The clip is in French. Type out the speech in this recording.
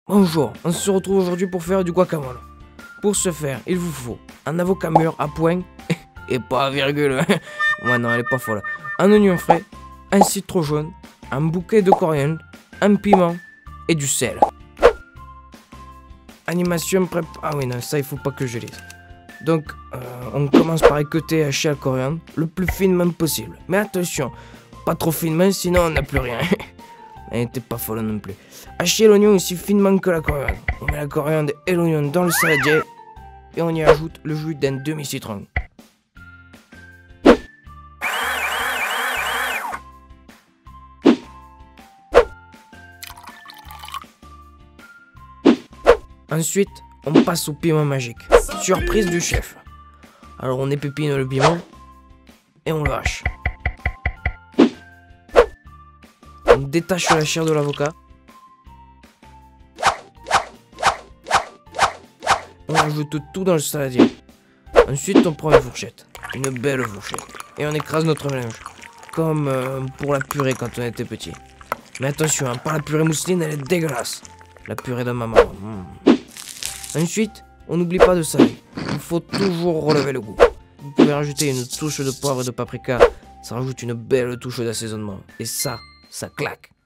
Bonjour, on se retrouve aujourd'hui pour faire du guacamole. Pour ce faire, il vous faut un avocat mûr à point, et pas à virgule. Ouais non, elle est pas folle. Un oignon frais, un citron jaune, un bouquet de coriandre, un piment et du sel. Animation prép... Ah oui non, ça il faut pas que je lise. Donc, on commence par équeuter et hacher le coriandre le plus finement possible. Mais attention, pas trop finement sinon on n'a plus rien. Elle n'était pas folle non plus. Hacher l'oignon aussi finement que la coriandre. On met la coriandre et l'oignon dans le saladier et on y ajoute le jus d'un demi-citron. Ensuite, on passe au piment magique. Surprise du chef. Alors on épépine le piment et on le hache. On détache la chair de l'avocat. On ajoute tout dans le saladier. Ensuite, on prend une fourchette. Une belle fourchette. Et on écrase notre mélange. Comme pour la purée quand on était petit. Mais attention, pas la purée mousseline, elle est dégueulasse. La purée de maman. Ensuite, on n'oublie pas de saler. Il faut toujours relever le goût. Vous pouvez rajouter une touche de poivre et de paprika. Ça rajoute une belle touche d'assaisonnement. Et ça claque.